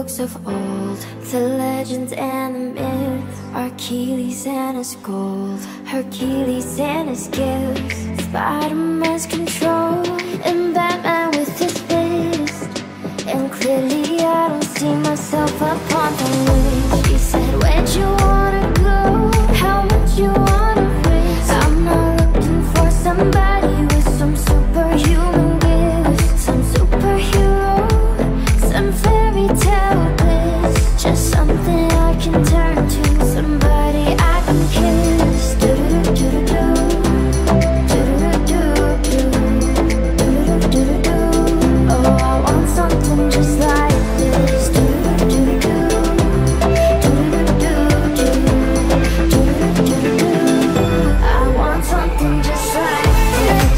books of old, the legends and the myths, Achilles and his gold, Hercules and his gifts, Spider-Man's control, and Batman with his fist. And clearly I don't see myself upon the list. She said, where'd you wanna go? How much you wanna risk? I'm not looking for somebody with some superhuman gifts, some superhero, some fairy tale bliss. Just something I can turn to, somebody I can kiss. Do-do-do-do-do, do-do-do-do-do, do-do-do-do-do. Oh, I want something just like this. Do-do-do-do-do, do-do-do-do-do, do-do-do-do-do. I want something just like this.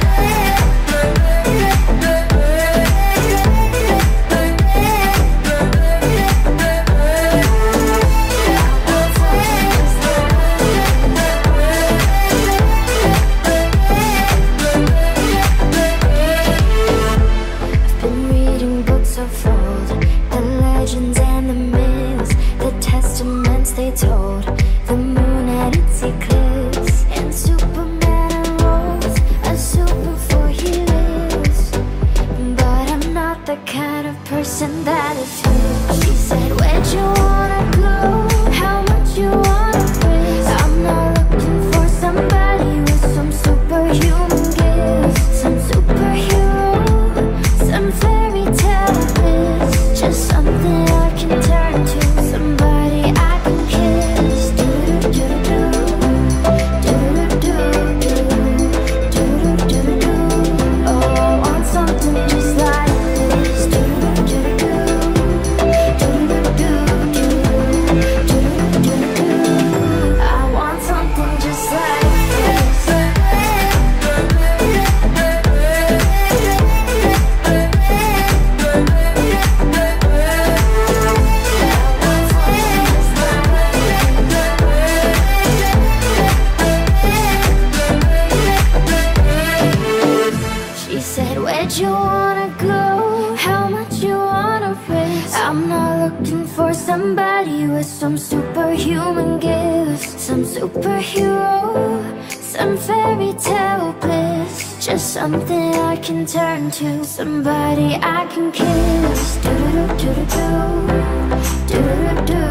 Been reading books of old, the legends and the myths, the testaments they told, the moon at its eclipse, and Superman unrolls a super for he lives. But I'm not the kind of person that is fixed. She said, where'd you wanna go? How much you wanna risk? I'm not looking for somebody with some superhuman gifts, some superhero, some fairy tale bliss. Just something I can turn to, somebody I can kiss. Do-do-do-do-do, do-do-do-do-do, do-do-do-do-do. Oh, I want something just like this. Do-do-do-do-do, do-do-do-do-do, do-do-do-do-do. I want something just like this. She said, where'd you wanna go? How much you wanna risk? I'm not looking for somebody with some superhuman gifts, some superhero, some fairy tale bliss. Just something I can turn to, somebody I can kiss. Do-do-do-do-do, do-do-do-do.